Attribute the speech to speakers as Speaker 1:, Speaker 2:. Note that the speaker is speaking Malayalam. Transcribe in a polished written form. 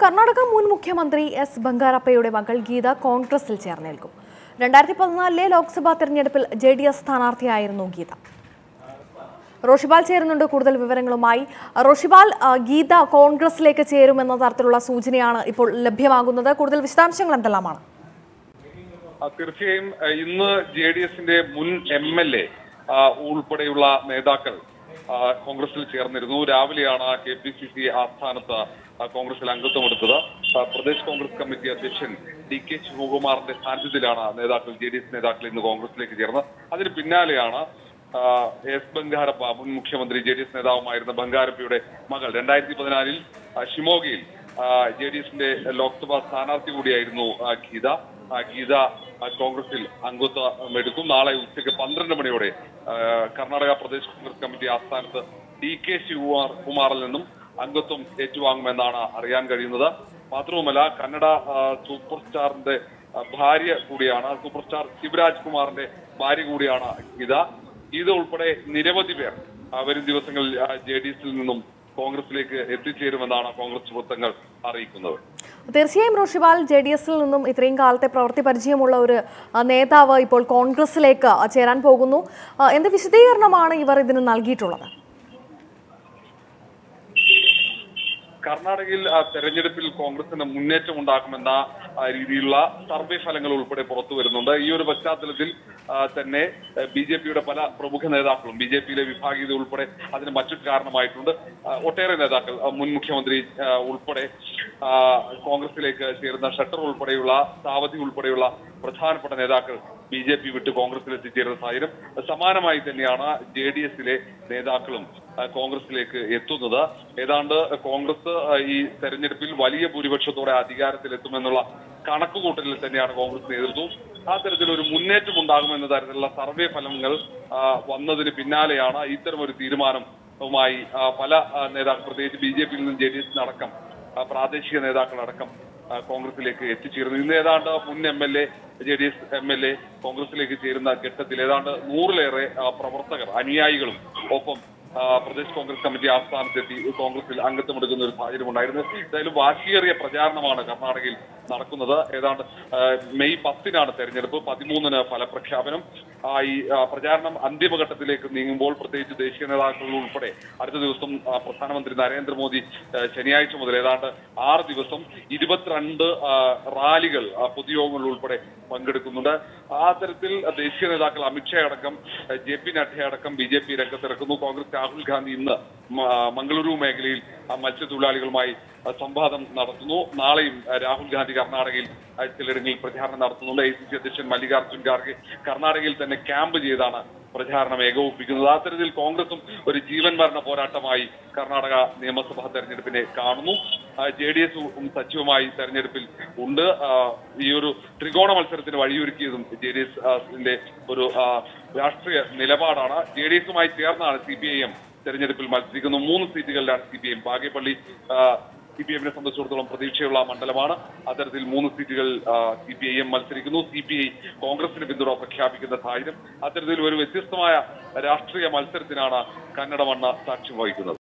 Speaker 1: കർണാടക മുൻ മുഖ്യമന്ത്രി എസ് ബംഗാരപ്പയുടെ മകൾ ഗീത കോൺഗ്രസിൽ ചേർന്നേൽക്കും. 2014 ലോക്സഭാ തെരഞ്ഞെടുപ്പിൽ JDS സ്ഥാനാർത്ഥിയായിരുന്നു ഗീത. റോഷിബാൽ ചേരുന്നുണ്ട് കൂടുതൽ വിവരങ്ങളുമായി. റോഷിബാൽ, ഗീത കോൺഗ്രസിലേക്ക് ചേരുമെന്ന തരത്തിലുള്ള സൂചനയാണ് ഇപ്പോൾ ലഭ്യമാകുന്നത്. കൂടുതൽ വിശദാംശങ്ങൾ എന്തെല്ലാമാണ്?
Speaker 2: തീർച്ചയായും ഇന്ന് JDSന്റെ മുൻ MLA ഉൾപ്പെടെയുള്ള നേതാക്കൾ കോൺഗ്രസിൽ ചേർന്നിരുന്നു. രാവിലെയാണ് KPCC ആസ്ഥാനത്ത് കോൺഗ്രസിൽ അംഗത്വമെടുത്തത്. പ്രദേശ് കോൺഗ്രസ് കമ്മിറ്റി അധ്യക്ഷൻ Nikesh Kumarന്റെ സാന്നിധ്യത്തിലാണ് JDS നേതാക്കൾ ഇന്ന് കോൺഗ്രസിലേക്ക് ചേർന്നത്. അതിന് പിന്നാലെയാണ് എസ് ബംഗാരപ്പ, മുൻ മുഖ്യമന്ത്രി JDS നേതാവുമായിരുന്ന ബംഗാരപ്പയുടെ മകൾ 2014 ഷിമോഗയിൽ JDSന്റെ ലോക്സഭാ സ്ഥാനാർത്ഥി കൂടിയായിരുന്നു ഗീത. ഗീത കോൺഗ്രസിൽ അംഗത്വം എടുക്കും. നാളെ ഉച്ചയ്ക്ക് 12 മണിയോടെ കർണാടക പ്രദേശ് കോൺഗ്രസ് കമ്മിറ്റി ആസ്ഥാനത്ത് Nikesh കുമാറിൽ നിന്നും അംഗത്വം ഏറ്റുവാങ്ങുമെന്നാണ് അറിയാൻ കഴിയുന്നത്. മാത്രവുമല്ല, കന്നഡ സൂപ്പർ സ്റ്റാറിന്റെ ഭാര്യ കൂടിയാണ്, സൂപ്പർ സ്റ്റാർ ശിവരാജ് കുമാറിന്റെ ഭാര്യ കൂടിയാണ് ഗീത. ഗീത ഉൾപ്പെടെ നിരവധി പേർ വരും ദിവസങ്ങളിൽ JDSൽ നിന്നും കോൺഗ്രസിലേക്ക് എത്തിച്ചേരുമെന്നാണ് കോൺഗ്രസ് വൃത്തങ്ങൾ അറിയിക്കുന്നത്.
Speaker 1: തീർച്ചയായും റോഷിബാൽ, JDSൽ നിന്നും ഇത്രയും കാലത്തെ പ്രവൃത്തി പരിചയമുള്ള ഒരു നേതാവ് ഇപ്പോൾ കോൺഗ്രസിലേക്ക് ചേരാൻ പോകുന്നു. എന്ത് വിശദീകരണമാണ് ഇവർ ഇതിന് നൽകിയിട്ടുള്ളത്?
Speaker 2: കർണാടകയിൽ തെരഞ്ഞെടുപ്പിൽ കോൺഗ്രസിന് മുന്നേറ്റം ഉണ്ടാക്കുമെന്ന രീതിയിലുള്ള സർവേ ഫലങ്ങൾ ഉൾപ്പെടെ പുറത്തു വരുന്നുണ്ട്. ഈ ഒരു പശ്ചാത്തലത്തിൽ തന്നെ BJPയുടെ പല പ്രമുഖ നേതാക്കളും, BJPയിലെ വിഭാഗീയത ഉൾപ്പെടെ അതിന് മറ്റൊരു കാരണമായിട്ടുണ്ട്. ഒട്ടേറെ നേതാക്കൾ, മുൻ മുഖ്യമന്ത്രി ഉൾപ്പെടെ കോൺഗ്രസിലേക്ക് ചേരുന്ന ഷട്ടർ ഉൾപ്പെടെയുള്ള, സാവധി ഉൾപ്പെടെയുള്ള പ്രധാനപ്പെട്ട നേതാക്കൾ BJP വിട്ട് കോൺഗ്രസിൽ എത്തിച്ചേരുന്ന സാഹചര്യം. സമാനമായി തന്നെയാണ് JDSലെ നേതാക്കളും കോൺഗ്രസിലേക്ക് എത്തുന്നത്. ഏതാണ്ട് കോൺഗ്രസ് ഈ തെരഞ്ഞെടുപ്പിൽ വലിയ ഭൂരിപക്ഷത്തോടെ അധികാരത്തിലെത്തുമെന്നുള്ള കണക്കുകൂട്ടലിൽ തന്നെയാണ് കോൺഗ്രസ് നേതൃത്വം. ആ തരത്തിൽ ഒരു മുന്നേറ്റം ഉണ്ടാകുമെന്ന തരത്തിലുള്ള സർവേ ഫലങ്ങൾ വന്നതിന് പിന്നാലെയാണ് ഇത്തരമൊരു തീരുമാനവുമായി പല നേതാക്കൾ, പ്രത്യേകിച്ച് BJPയിൽ നിന്നും JDSനടക്കം പ്രാദേശിക നേതാക്കളടക്കം കോൺഗ്രസിലേക്ക് എത്തിച്ചേരുന്നു. ഇന്ന് ഏതാണ്ട് മുൻ MLA, JDS MLA കോൺഗ്രസിലേക്ക് ചേരുന്ന ഘട്ടത്തിൽ ഏതാണ്ട് 100-ലേറെ പ്രവർത്തകർ, അനുയായികളും ഒപ്പം പ്രദേശ് കോൺഗ്രസ് കമ്മിറ്റി ആസ്ഥാനത്തെത്തി കോൺഗ്രസിൽ അംഗത്വമെടുക്കുന്ന ഒരു സാഹചര്യം ഉണ്ടായിരുന്നു. എന്തായാലും വാശിയേറിയ പ്രചാരണമാണ് കർണാടകയിൽ നടക്കുന്നത്. ഏതാണ്ട് മെയ് 10-നാണ് തെരഞ്ഞെടുപ്പ്, 13-ന് ഫലപ്രഖ്യാപനം. ഈ പ്രചാരണം അന്തിമഘട്ടത്തിലേക്ക് നീങ്ങുമ്പോൾ പ്രത്യേകിച്ച് ദേശീയ നേതാക്കൾ ഉൾപ്പെടെ അടുത്ത ദിവസം പ്രധാനമന്ത്രി നരേന്ദ്രമോദി ശനിയാഴ്ച മുതൽ ഏതാണ്ട് 6 ദിവസം 22 റാലികൾ, പൊതുയോഗങ്ങൾ ഉൾപ്പെടെ പങ്കെടുക്കുന്നുണ്ട്. ആ തരത്തിൽ ദേശീയ നേതാക്കൾ അമിത്ഷാ അടക്കം, JP നഡ്ഡ അടക്കം BJP രംഗത്തിറക്കുന്നു. കോൺഗ്രസ് രാഹുൽ ഗാന്ധി ഇന്ന് മംഗളൂരു മേഖലയിൽ മത്സ്യത്തൊഴിലാളികളുമായി സംവാദം നടത്തുന്നു. നാളെയും രാഹുൽ ഗാന്ധി കർണാടകയിൽ ചിലയിടങ്ങളിൽ പ്രചാരണം നടത്തുന്നുണ്ട്. ACC അധ്യക്ഷൻ മല്ലികാർജുൻ ഖാർഗെ കർണാടകയിൽ തന്നെ ക്യാമ്പ് ചെയ്താണ് പ്രചാരണം ഏകോപിപ്പിക്കുന്നത്. ആ തരത്തിൽ കോൺഗ്രസും ഒരു ജീവൻ മരണ പോരാട്ടമായി കർണാടക നിയമസഭാ തെരഞ്ഞെടുപ്പിനെ കാണുന്നു. JDSും സജീവമായി തെരഞ്ഞെടുപ്പിൽ ഉണ്ട്. ഈ ഒരു ത്രികോണ മത്സരത്തിന് വഴിയൊരുക്കിയതും JDSന്റെ ഒരു രാഷ്ട്രീയ നിലപാടാണ്. JDSുമായി ചേർന്നാണ് CPIM തെരഞ്ഞെടുപ്പിൽ മത്സരിക്കുന്നത്. 3 സീറ്റുകളിലാണ് CPIM. ബാഗേപ്പള്ളി CPIMനെ സംബന്ധിച്ചിടത്തോളം പ്രതീക്ഷയുള്ള മണ്ഡലമാണ്. അത്തരത്തിൽ 3 സീറ്റുകൾ CPIM മത്സരിക്കുന്നു. CPI കോൺഗ്രസിന് പിന്തുണ പ്രഖ്യാപിക്കുന്ന സാഹചര്യം. അത്തരത്തിൽ ഒരു വ്യത്യസ്തമായ രാഷ്ട്രീയ മത്സരത്തിനാണ് കന്നഡ മണ്ണ് സാക്ഷ്യം വഹിക്കുന്നത്.